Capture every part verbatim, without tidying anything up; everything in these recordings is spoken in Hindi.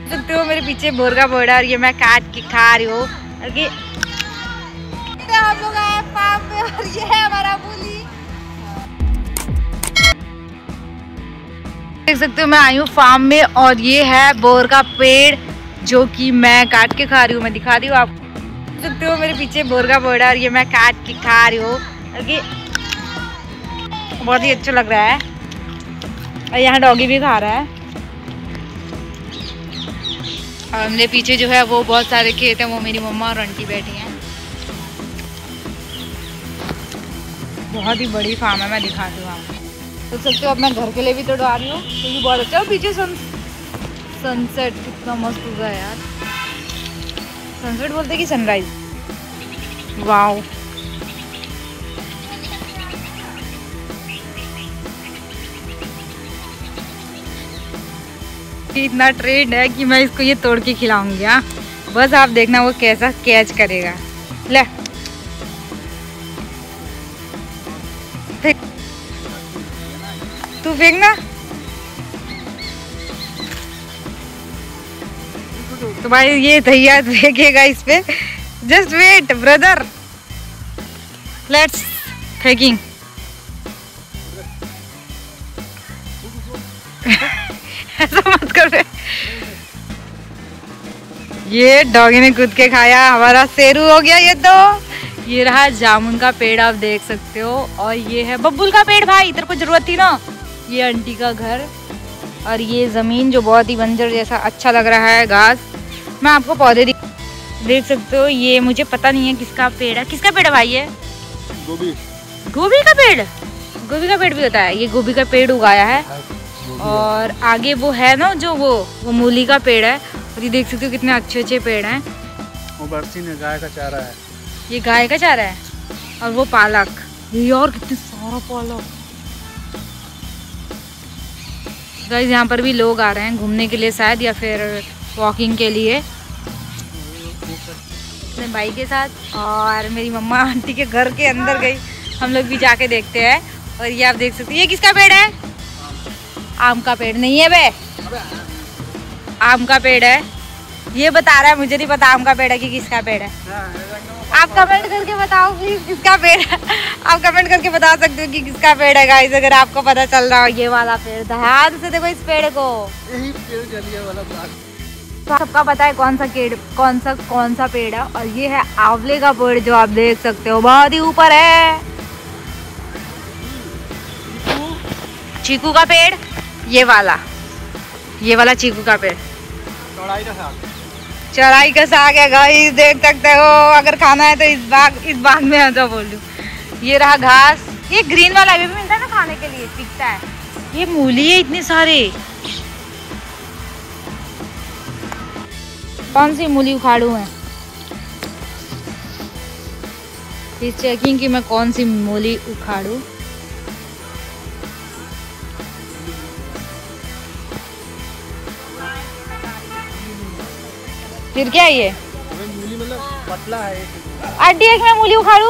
सकते हो मेरे पीछे बोर का बोर्ड है और ये मैं काट के खा रही हूँ। हम लोग आए फार्म पे और ये है हमारा मूली। देख सकते हो मैं आई हूँ फार्म में और ये है बोर का पेड़ जो कि मैं काट के खा रही हूँ। मैं दिखा रही हूँ आपको। देख सकते हो मेरे पीछे बोर का बोर्ड है और ये मैं काट के खा रही हूँ। बहुत ही अच्छा लग रहा है और यहाँ डॉगी भी खा रहा है। और मेरे पीछे जो है वो बहुत सारे खेत हैं, वो मेरी मम्मा और आंटी बैठी हैं। बहुत ही बड़ी फार्म है, मैं दिखाती हूँ आपको। देख सकते हो अब मैं घर के लिए भी तोड़वा रही हूँ क्योंकि बहुत अच्छा है। पीछे सन सनसेट कितना मस्त हुआ है यार। सनसेट बोलते कि सनराइज। वाओ इतना ट्रेंड है कि मैं इसको ये तोड़ के खिलाऊंगी। हाँ बस आप देखना वो कैसा कैच करेगा। ले तू फेंकना। तो भाई ये भैया फेंकेगा इस पे। जस्ट वेट ब्रदर, लेट्स फेंकिंग। ऐसा मत कर। ये डॉगी ने कूद के खाया, हमारा शेरू हो गया ये तो। ये रहा जामुन का पेड़, आप देख सकते हो। और ये है बबूल का पेड़। भाई तेरे को जरूरत थी ना। ये आंटी का घर और ये जमीन जो बहुत ही बंजर जैसा अच्छा लग रहा है। घास मैं आपको पौधे देख सकते हो। ये मुझे पता नहीं है किसका पेड़ है। किसका पेड़ है भाई? ये गोभी। गोभी का पेड़। गोभी का पेड़ भी होता है। ये गोभी का पेड़ उगाया है। और आगे वो है ना जो वो वो मूली का पेड़ है। और ये देख सकते हो कितने अच्छे अच्छे पेड़ हैं। वो बरसीन है, गाय का चारा है। ये गाय का चारा है। और वो पालक। ये और कितने सारा पालक। गाइस यहाँ पर भी लोग आ रहे हैं घूमने के लिए शायद, या फिर वॉकिंग के लिए अपने भाई के साथ। और मेरी मम्मा आंटी के घर के अंदर गई। हम लोग भी जाके देखते हैं। और ये आप देख सकते हैं। ये किसका पेड़ है? आम का पेड़ नहीं है बे, आम का पेड़ है। ये बता रहा है, मुझे नहीं पता आम का पेड़ है कि किसका पेड़ है। आप कमेंट करके बताओ प्लीज किसका पेड़ है। आप कमेंट करके बता सकते हो कि किसका पेड़ है गाइस, अगर आपको पता चल रहा हो। ये वाला पेड़, ध्यान से देखो इस पेड़ को। यही पेड़ जलिया वाला प्लांट। तो सबका पता है कौन सा पेड़ कौन सा कौन सा पेड़ है। और ये है आंवले का पेड़ जो आप देख सकते हो बहुत ही ऊपर है। चीकू का पेड़, ये वाला ये वाला चीकू का पेड़। चौड़ाई का साग। चौड़ाई का साग है गाइस, देख सकते हो। अगर खाना है तो इस बाग इस बाग में ऐसा बोल दूं। ये रहा घास। ये ग्रीन वाला भी मिलता है ना खाने के लिए, टिकता है। ये मूली है इतने सारे। कौन सी मूली उखाड़ू है? फिर चेकिंग कि मैं कौन सी मूली उखाड़ू। फिर क्या है ये? मूली मतलब पतला है। आंटी एक मैं मूली उखाड़ू।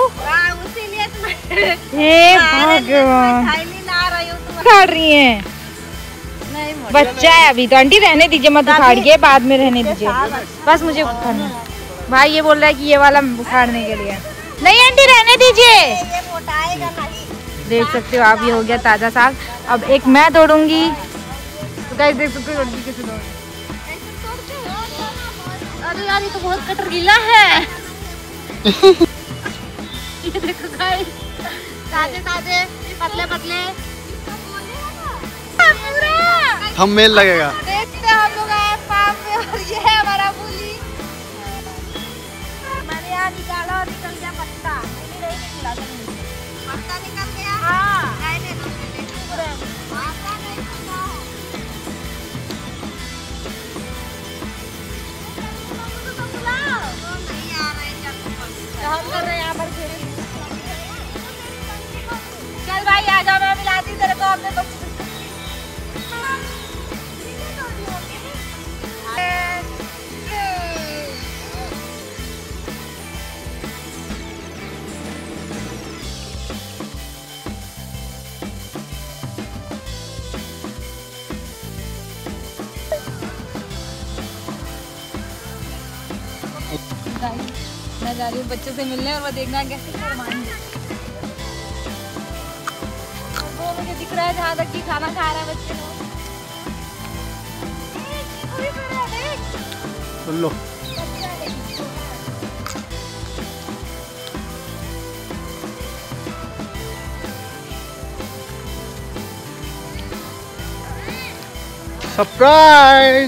हे भगवान, उखाड़ रही हैं। बच्चा है अभी तो। आंटी रहने दीजिए, मत उखाड़िए, बाद में रहने दीजिए। बस मुझे उखाड़ना। भाई ये बोल रहा है कि ये वाला उखाड़ने के लिए। नहीं आंटी रहने दीजिए। देख सकते हो आप, ये हो गया ताजा साग। अब एक मैं तोड़ूंगी। तो गाइस देख सकते हो लड़की कैसे तोड़। अरे यार ये तो बहुत कटरीला है। ये देखो गाइस, ताजे ताजे पतले पतले थंबनेल लगेगा। देखते हम लोग आए फार्म पे और ये है हमारा मूली। मैंने यहाँ निकाला और निकल गया पत्ता। नहीं नहीं निकला पत्ता निकल गया। हाँ नहीं नहीं पूरा पत्ता नहीं निकला। हम कर रहे हैं यहाँ पर खेल। चल भाई आ जाओ, मैं मिलाती तेरे को अपने बच्चे। गाइस मैं जा रही हूँ बच्चों से मिलने और वो देखना कैसे शर्माएंगे। वो मुझे दिख रहा है जहाँ तक कि खाना खा रहा है बच्चे लोग। लो सरप्राइज।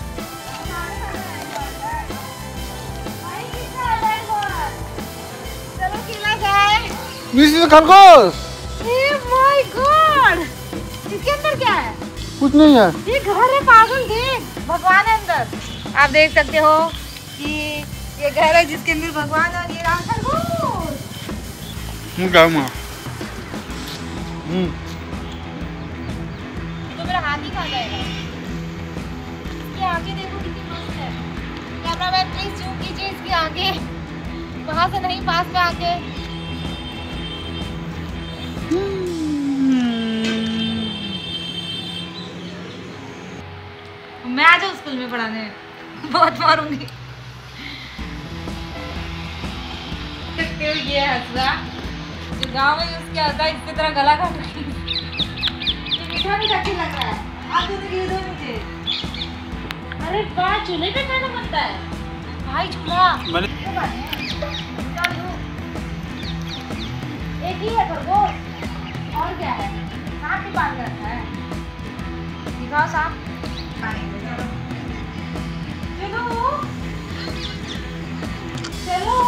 चलो खिला जाए। खरगोश। माय गॉड, इसके अंदर क्या है? कुछ नहीं है, ये घर है पागल, देख भगवान है अंदर। आप देख सकते हो कि ये घर है जिसके अंदर भगवान और ये राम खरगोश। हम्म तो मेरा हाथ ही खा जाएगा। इसकी आंखें देखो कितनी मस्त है। कैमरामैन प्लीज जूम कीजिए इसकी आंखें, वहां से नहीं पास में आके। मैं आ जाऊँ स्कूल में पढ़ाने, बहुत मारूंगी। ये हंसरा जो गाँव में यूज किया होता है इसकी तरह गला काट रही है। मीठा मीठा क्यों लग रहा है? आप दो तो दो मुझे। अरे वाह, चूल्हे पे खाना बनता है भाई, चूल्हा बने। एक ही है खरगोश, और क्या है? सांप भी पाल रखा है, दिखाओ सांप। चलो चलो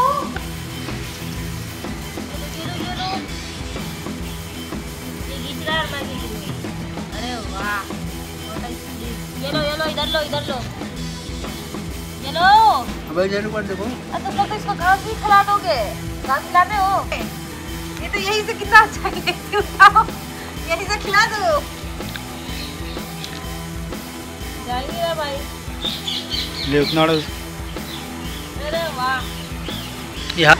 अरे वाह, ये लो ये लो, इधर लो इधर लो, ये लो। अबे जेनू पर देखो, अब तुम लोग तो इसको घास भी खिला दोगे, घास खिलाते हो? ये तो यही से कितना अच्छा है, उठाओ यही से खिला दो। जाइए रे भाई, ले उतना। अरे वाह, यहाँ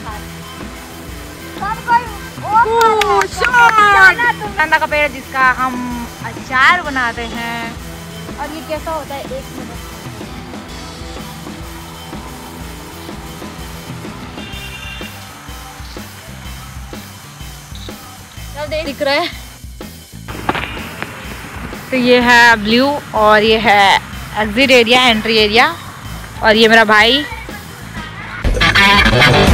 कांदा का पेड़ जिसका हम अचार बनाते हैं। और ये कैसा होता है, एक मिनट दिख रहा है। तो ये है ब्लू और ये है एग्जिट एरिया, एंट्री एरिया। और ये मेरा भाई